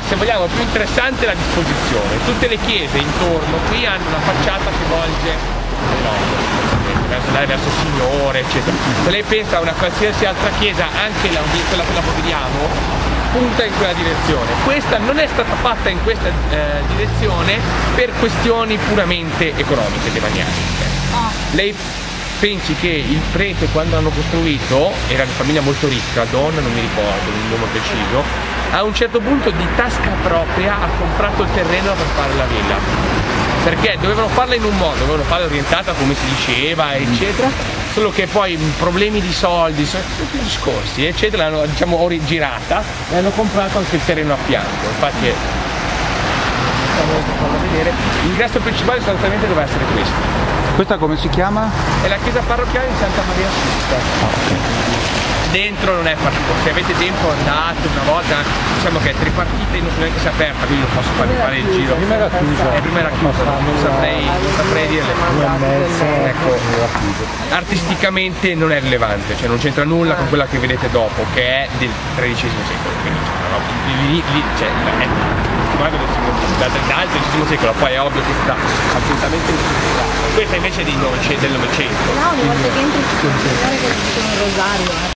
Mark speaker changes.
Speaker 1: se vogliamo, più interessante la disposizione. Tutte le chiese intorno qui hanno una facciata che volge verso andare verso il Signore, eccetera. Se lei pensa a una qualsiasi altra chiesa, anche quella che vediamo, punta in quella direzione. Questa non è stata fatta in questa direzione per questioni puramente economiche, demanialiche. Lei pensi che il prete, quando hanno costruito, era di famiglia molto ricca, donna, non mi ricordo il nome preciso, a un certo punto di tasca propria ha comprato il terreno per fare la villa, perché dovevano farla in un modo, dovevano farla orientata come si diceva, eccetera, solo che poi problemi di soldi, tutti i discorsi, eccetera, l'hanno, diciamo, girata e hanno comprato anche il terreno a fianco. Infatti vedere, l'ingresso principale sostanzialmente doveva essere questo.
Speaker 2: Questa come si chiama?
Speaker 1: È la chiesa parrocchiale di Santa Maria Assunta. Dentro non è particolare, se avete tempo andate una volta, diciamo che è tripartita e non so neanche se è aperta, quindi non posso farvi fare il giro.
Speaker 2: Prima era chiusa.
Speaker 1: Prima era chiusa, non saprei dirle. Ecco, artisticamente non è rilevante, cioè non c'entra nulla con quella che vedete dopo, che è del XIII secolo, quindi cioè, è dal XIII secolo, poi è ovvio che sta assolutamente questa invece del Novecento.
Speaker 3: No, ogni volta che entri ci sono signore che dicono un rosario.